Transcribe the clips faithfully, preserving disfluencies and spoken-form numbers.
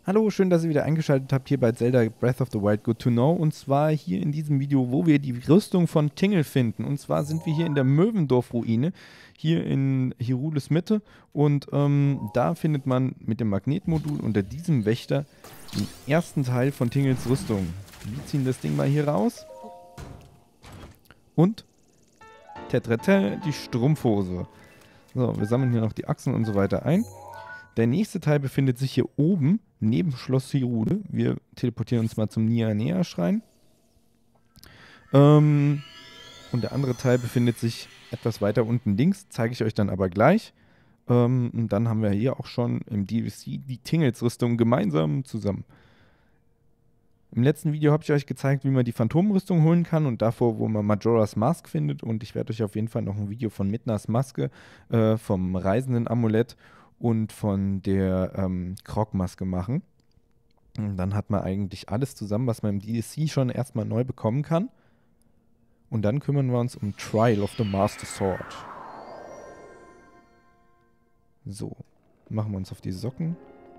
Hallo, schön, dass ihr wieder eingeschaltet habt hier bei Zelda Breath of the Wild Good to Know. Und zwar hier in diesem Video, wo wir die Rüstung von Tingle finden. Und zwar sind wir hier in der Möwendorf-Ruine, hier in Hyrule's Mitte. Und ähm, da findet man mit dem Magnetmodul unter diesem Wächter den ersten Teil von Tingles Rüstung. Wir ziehen das Ding mal hier raus. Und tetrete, die Strumpfhose. So, wir sammeln hier noch die Achsen und so weiter ein. Der nächste Teil befindet sich hier oben, neben Schloss Hyrule. Wir teleportieren uns mal zum Nia-Nea-Schrein. Ähm, und der andere Teil befindet sich etwas weiter unten links, zeige ich euch dann aber gleich. Ähm, und dann haben wir hier auch schon im D L C die Tingles Rüstung gemeinsam zusammen. Im letzten Video habe ich euch gezeigt, wie man die Phantomrüstung holen kann und davor, wo man Majora's Mask findet. Und ich werde euch auf jeden Fall noch ein Video von Midnas Maske, äh, vom Reisenden Amulett und von der ähm, Krog-Maske machen. Und dann hat man eigentlich alles zusammen, was man im D L C schon erstmal neu bekommen kann. Und dann kümmern wir uns um Trial of the Master Sword. So, machen wir uns auf die Socken.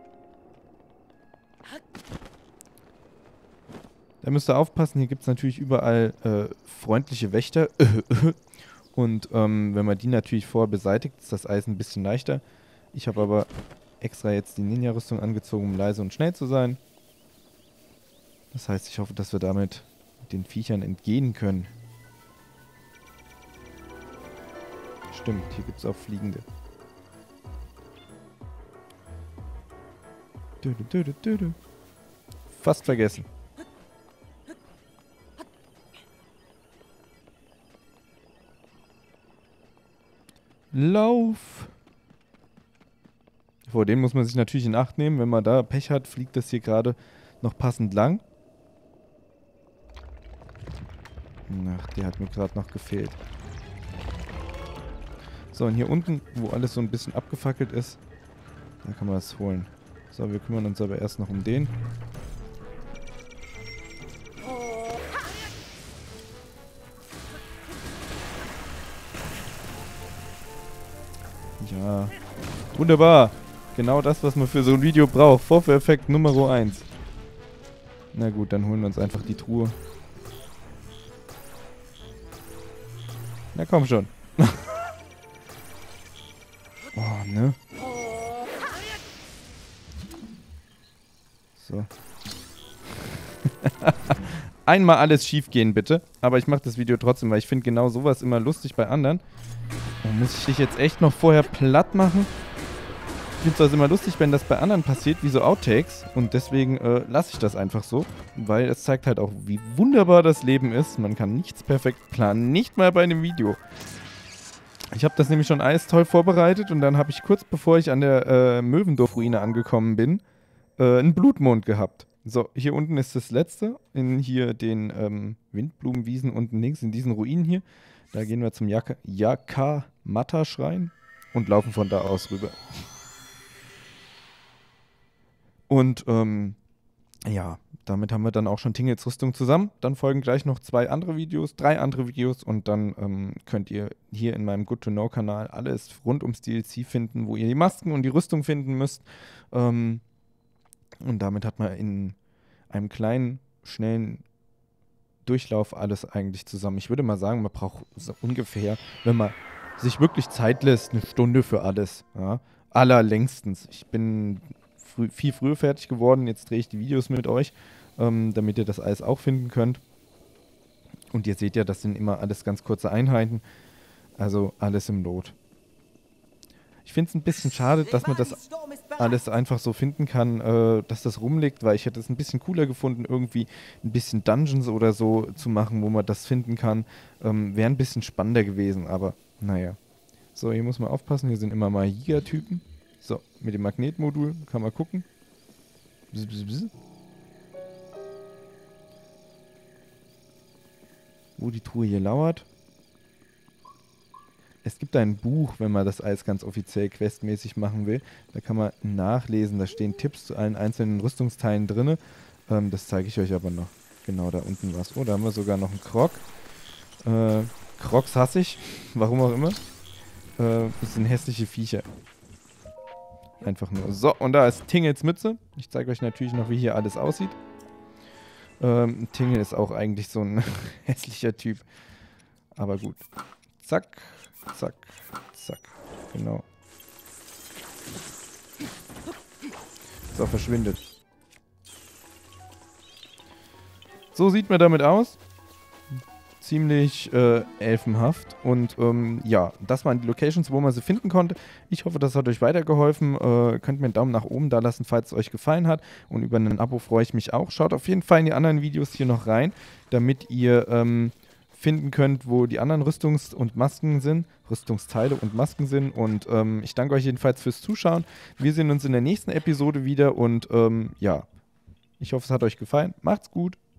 Da müsst ihr aufpassen, hier gibt es natürlich überall äh, freundliche Wächter. Und ähm, wenn man die natürlich vorher beseitigt, ist das Eis ein bisschen leichter. Ich habe aber extra jetzt die Ninja-Rüstung angezogen, um leise und schnell zu sein. Das heißt, ich hoffe, dass wir damit den Viechern entgehen können. Stimmt, hier gibt es auch Fliegende. Dö, dö, dö, dö, dö. Fast vergessen. Lauf! Vor dem muss man sich natürlich in Acht nehmen. Wenn man da Pech hat, fliegt das hier gerade noch passend lang. Ach, der hat mir gerade noch gefehlt. So, und hier unten, wo alles so ein bisschen abgefackelt ist, da kann man es holen. So, wir kümmern uns aber erst noch um den. Ja, wunderbar. Genau das, was man für so ein Video braucht. Vorführeffekt Nummer eins. Na gut, dann holen wir uns einfach die Truhe. Na komm schon. Oh, ne? So. Einmal alles schief gehen, bitte. Aber ich mache das Video trotzdem, weil ich finde genau sowas immer lustig bei anderen. Oh, muss ich dich jetzt echt noch vorher platt machen? Ich finde es also immer lustig, wenn das bei anderen passiert, wie so Outtakes. Und deswegen äh, lasse ich das einfach so. Weil es zeigt halt auch, wie wunderbar das Leben ist. Man kann nichts perfekt planen. Nicht mal bei einem Video. Ich habe das nämlich schon alles toll vorbereitet. Und dann habe ich kurz bevor ich an der äh, Möwendorf-Ruine angekommen bin, äh, einen Blutmond gehabt. So, hier unten ist das letzte. In hier den ähm, Windblumenwiesen unten links, in diesen Ruinen hier. Da gehen wir zum Yakamata-Schrein und laufen von da aus rüber. Und ähm, ja, damit haben wir dann auch schon Tingles Rüstung zusammen. Dann folgen gleich noch zwei andere Videos, drei andere Videos und dann ähm, könnt ihr hier in meinem Good to Know Kanal alles rund ums D L C finden, wo ihr die Masken und die Rüstung finden müsst. Ähm, und damit hat man in einem kleinen, schnellen Durchlauf alles eigentlich zusammen. Ich würde mal sagen, man braucht so ungefähr, wenn man sich wirklich Zeit lässt, eine Stunde für alles. Ja? Allerlängstens. Ich bin früh, viel früher fertig geworden. Jetzt drehe ich die Videos mit euch, ähm, damit ihr das alles auch finden könnt. Und ihr seht ja, das sind immer alles ganz kurze Einheiten. Also alles im Lot. Ich finde es ein bisschen schade, dass man das alles einfach so finden kann, äh, dass das rumliegt, weil ich hätte es ein bisschen cooler gefunden, irgendwie ein bisschen Dungeons oder so zu machen, wo man das finden kann. Ähm, Wäre ein bisschen spannender gewesen, aber naja. So, hier muss man aufpassen, hier sind immer mal Jägertypen. So, mit dem Magnetmodul kann man gucken. Bzz, bzz, bzz. Wo die Truhe hier lauert. Es gibt ein Buch, wenn man das alles ganz offiziell questmäßig machen will. Da kann man nachlesen, da stehen Tipps zu allen einzelnen Rüstungsteilen drin. Ähm, das zeige ich euch aber noch. Genau, da unten was. Oh, da haben wir sogar noch einen Krog. Äh, Krogs hasse ich, warum auch immer. Äh, das sind hässliche Viecher. Einfach nur. So, und da ist Tingels Mütze. Ich zeige euch natürlich noch, wie hier alles aussieht. Ähm, Tingle ist auch eigentlich so ein hässlicher Typ. Aber gut. Zack, zack, zack. Genau. So, verschwindet. So sieht man damit aus. Ziemlich äh, elfenhaft. Und ähm, ja, das waren die Locations, wo man sie finden konnte. Ich hoffe, das hat euch weitergeholfen. Äh, könnt mir einen Daumen nach oben da lassen, falls es euch gefallen hat. Und über ein Abo freue ich mich auch. Schaut auf jeden Fall in die anderen Videos hier noch rein, damit ihr ähm, finden könnt, wo die anderen Rüstungs- und Masken sind. Rüstungsteile und Masken sind. Und ähm, ich danke euch jedenfalls fürs Zuschauen. Wir sehen uns in der nächsten Episode wieder. Und ähm, ja, ich hoffe, es hat euch gefallen. Macht's gut.